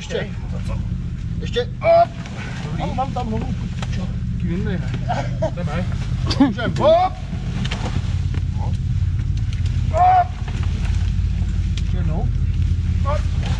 ještě. Ještě. Hop. Dobrý. Mám tam nohu. Čo? Kvinný, ne? Jdeme. Můžem. Hop. Hop. Ještě jednou. Hop.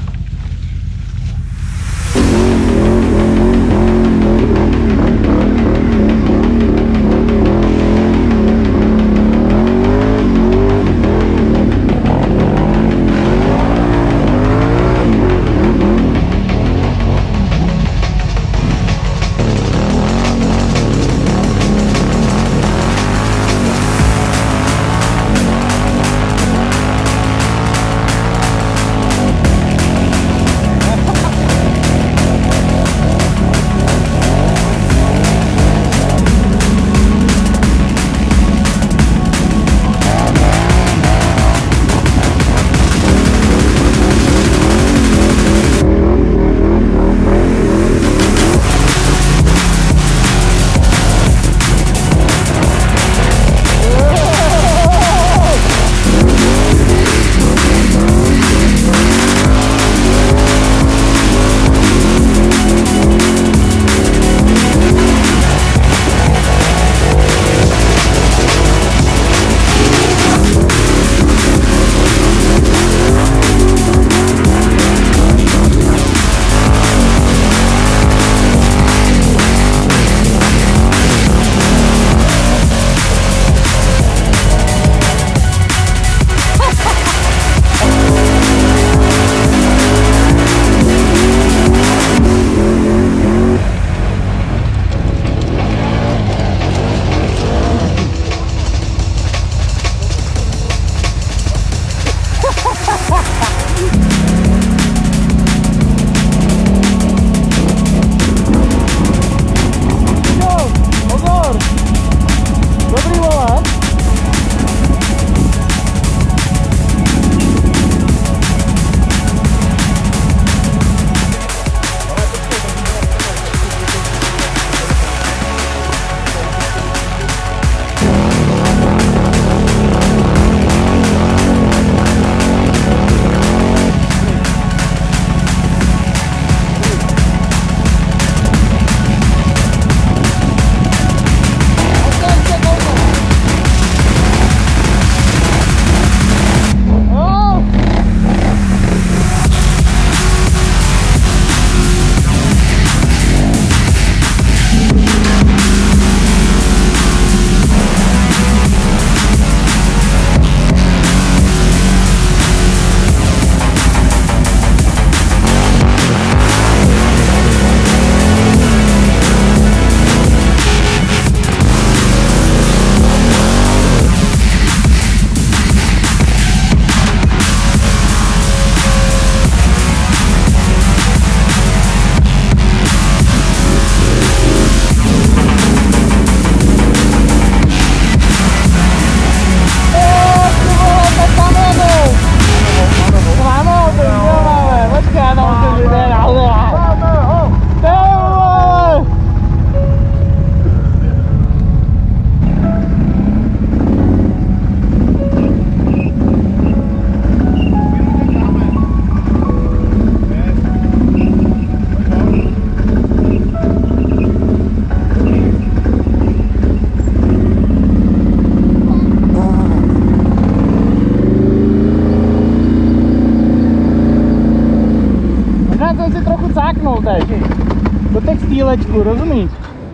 Do textílečku, rozumíš?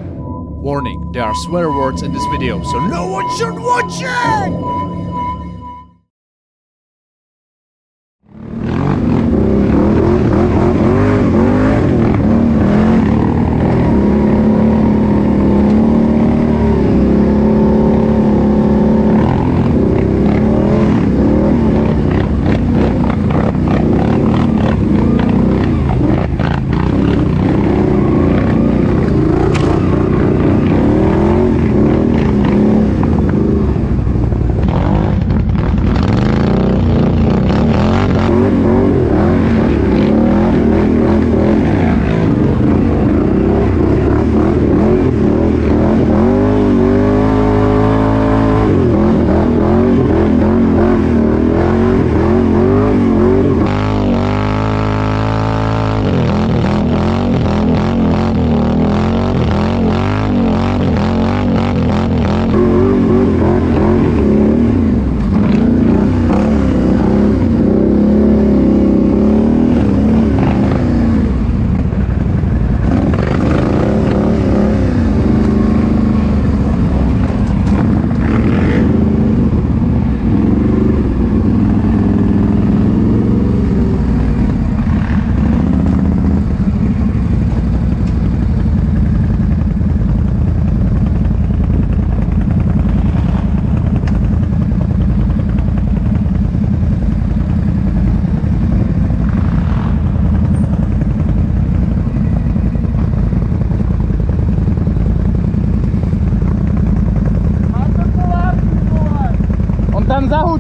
Warning, there are swear words in this video, so no one should watch it!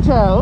šel?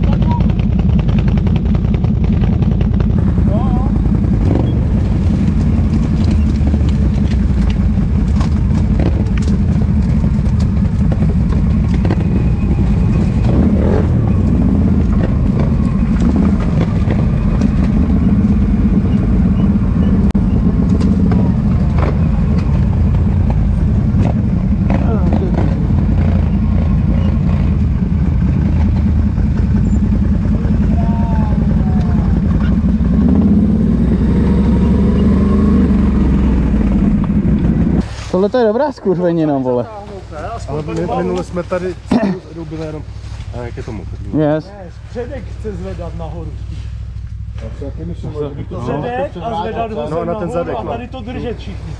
Tohle to je dobrá skurvenina, vole. Ale minule jsme tady byli jenom... A jak je to mokrý? Yes. Předek chce zvedat nahoru. Předek A zvedat ho no, na ten zadek, a no. tady to držet všichni.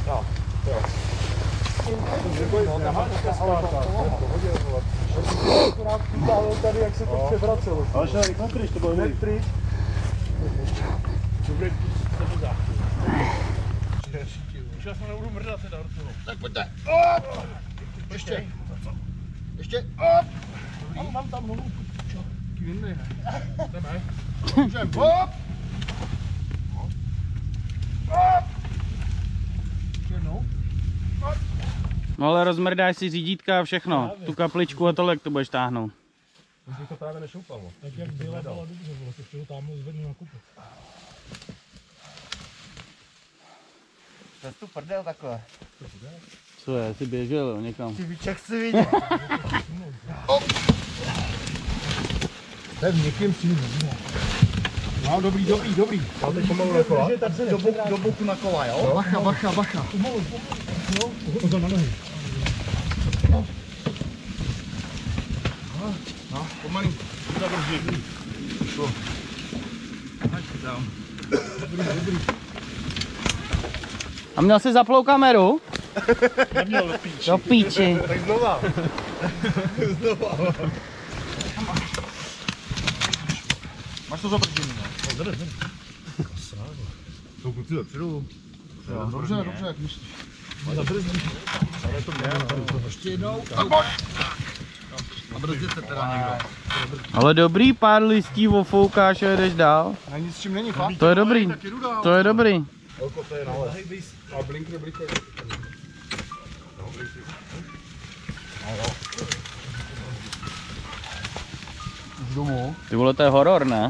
Tady jak se to převracelo. Ale šel rychle pryč, to bylo Pryč. Dobrý. Už já se nebudu mrdat teda do toho. Tak pojďte. Op! Ještě. Ještě. Op! Mám tam nohu. Kvinnej, ne? Jdeme. Můžem. Op! Op! Jednou. No ale rozmrdáš si řídítka a všechno. Tu kapličku a tohle, jak to budeš táhnout. Už bych to právě nešoupalo. Tak jak byla dobře, vole, to ho tam zvednu na kupu. To je tu prdel takhle. Co je, jsi běžel někam. Ty víček chci vidět. To je v někým sílu. No, dobrý. Ale teď pomalu na kola. Do boku na kola, jo? Bacha. Pozor na nohy. No, pomalý. Zadrží. Šlo. Dobrý. A měl jsi zaplou kameru? Neměl do píči. Do píči. Tak znova. Máš to zabržený, ne? Jsou kluci dopředu. Dobře, jak myslíš. Ještě jednou. A brzdit se teda někdo. Ale dobrý, pár listí ofoukáš a jedeš dál. A nic s čím není, fakt. To je dobrý. To je dobrý. Olko, to je nález. A blinkr. Už domů. Ty vole, to je horor, ne?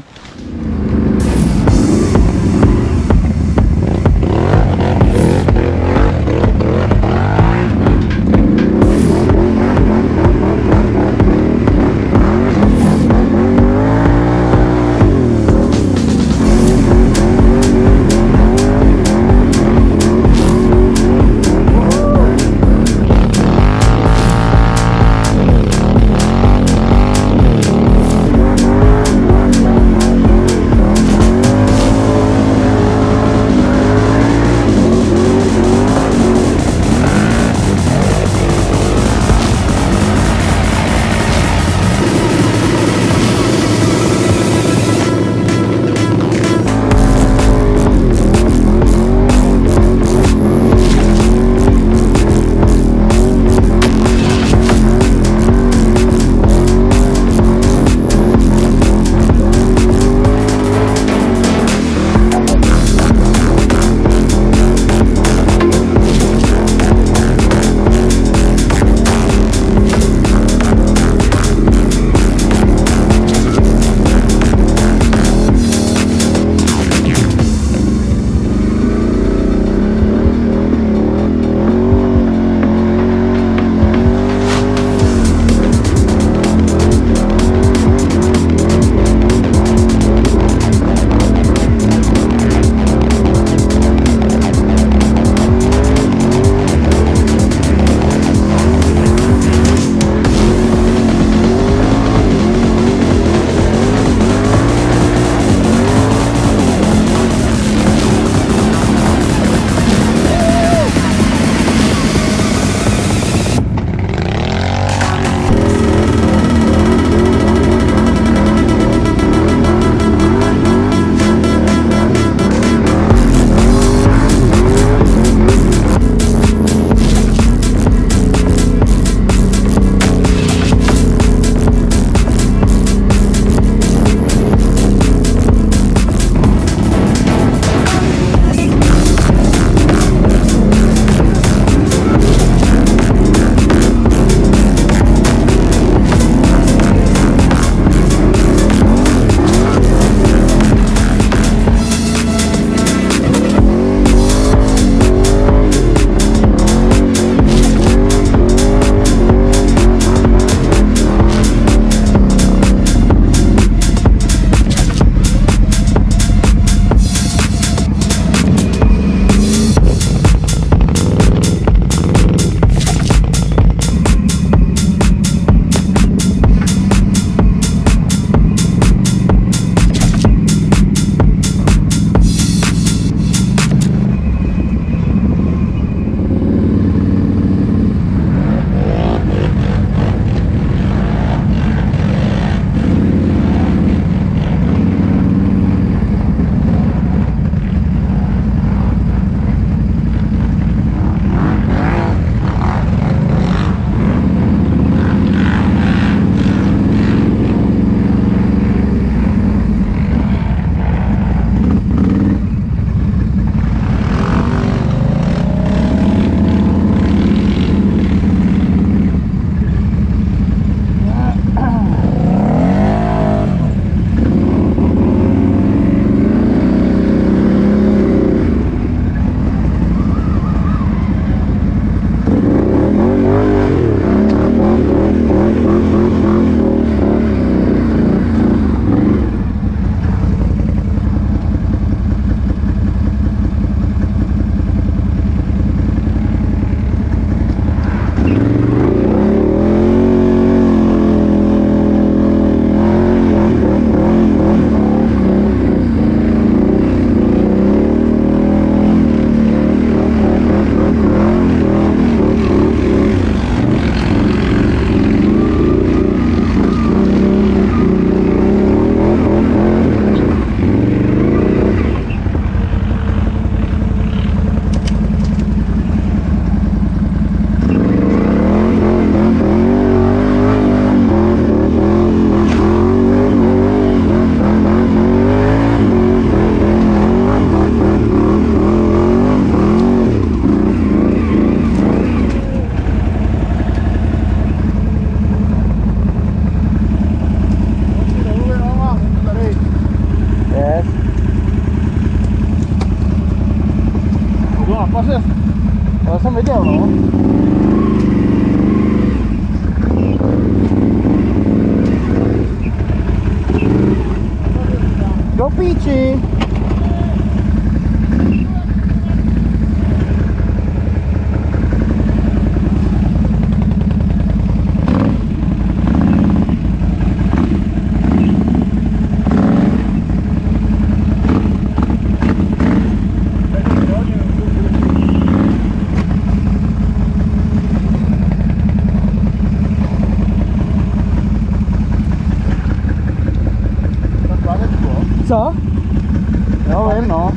No a paře, já jsem viděl, no. Do píči! Co? Jo, vím, no.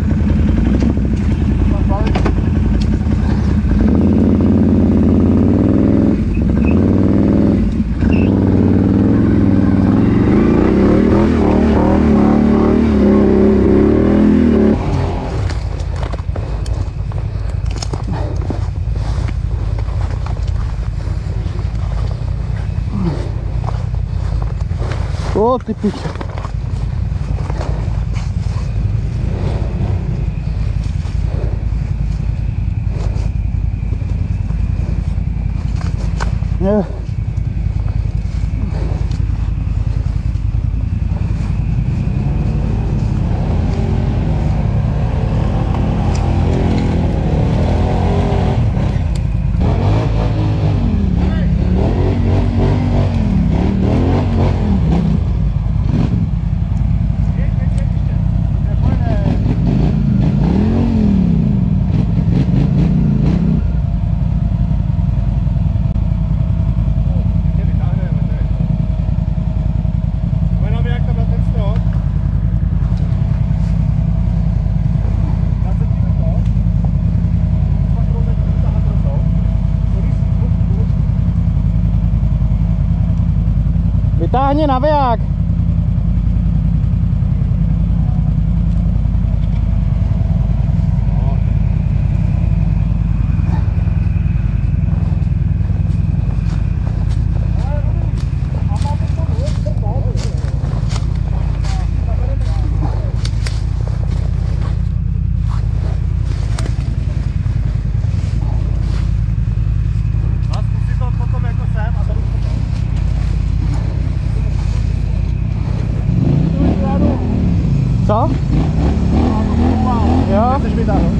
O, ty pičo. Yeah. Vytáhni naviják. Co? Jo? Chceš vytáhnout?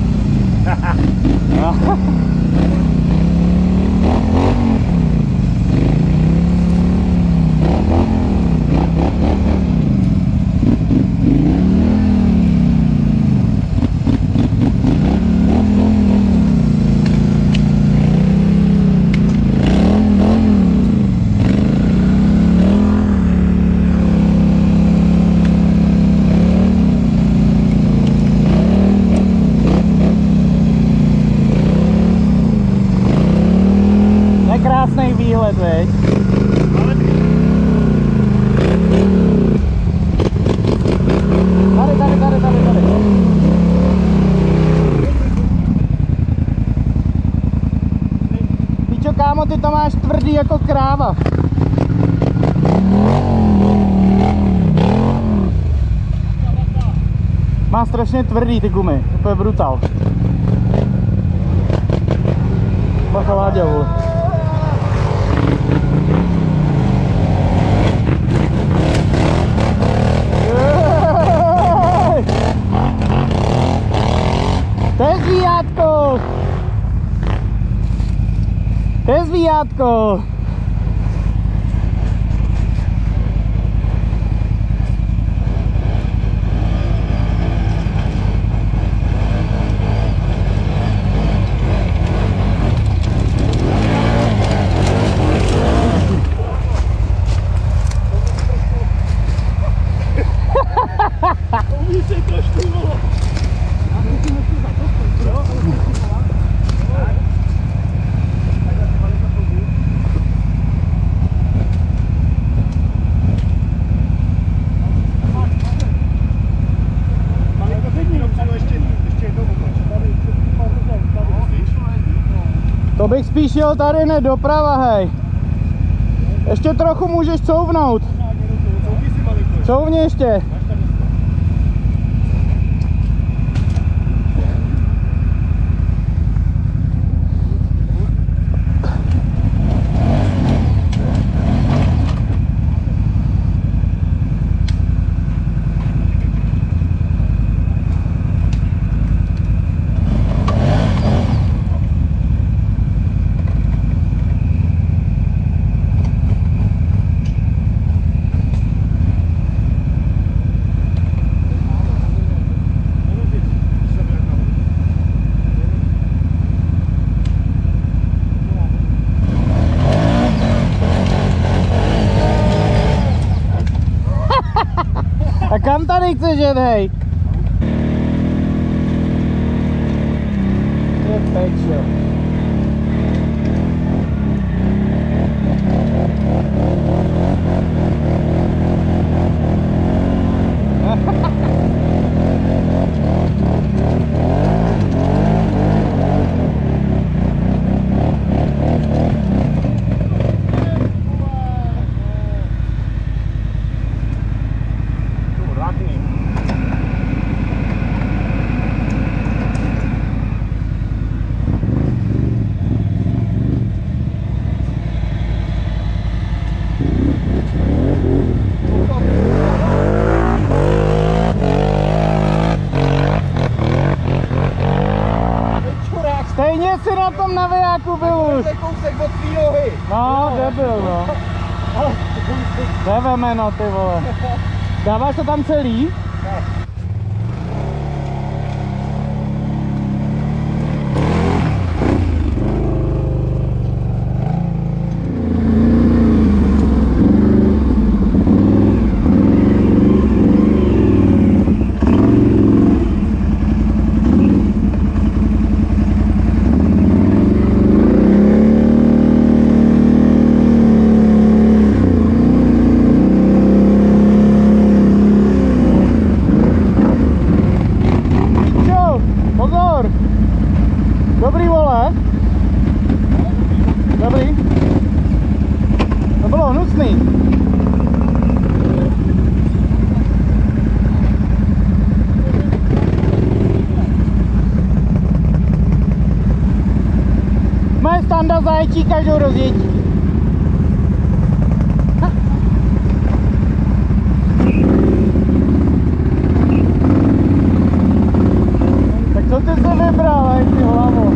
Krásný výhled, veď? Tady. Píčo, kámo, ty to máš tvrdý jako kráva. Má strašně tvrdý ty gumy, to je brutal. Bacha, Láďa, vole. To je zvíjátko! To je zvíjátko! To bych spíš jel tady, ne doprava, hej. Ještě trochu můžeš couvnout. Couvni ještě. který chceš jet, hej? Je pečo. Stejně si na tom navijáku byl už. Kousek od tvý nohy. No, debil, no. Deveme, no, ty vole. Dáváš to tam celý? Dobrý, vole. Dobrý. To bylo hnusný. Moje standa zaječí každou rozjetí. Tak co ty jsi vybral, hej, ty hlavo?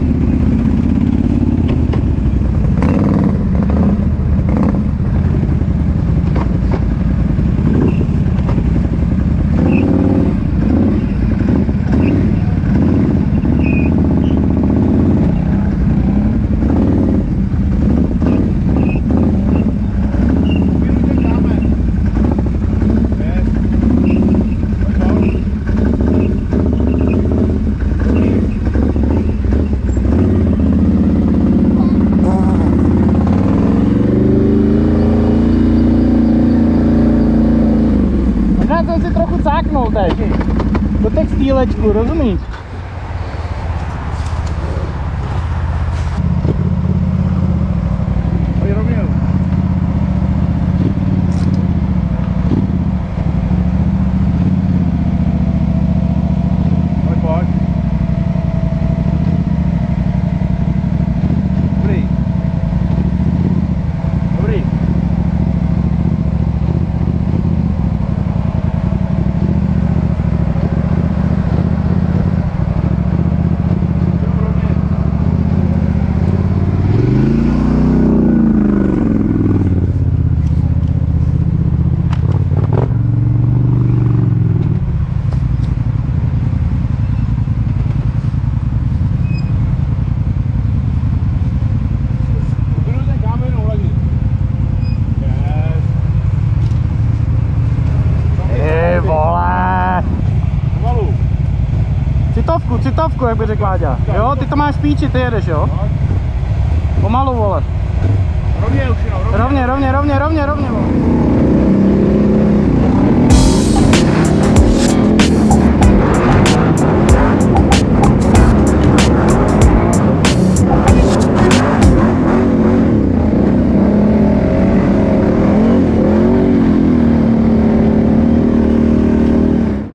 Jsem si trochu cáknul teď do textílečku, rozumíš? Pojď rovně. Pojď. Dobrý. Dobrý. Citovku, jak by řekl Láďa. Jo, ty to máš v píči, ty jedeš, jo? Pomalu, vole. Rovně už jenom, Rovně, vole.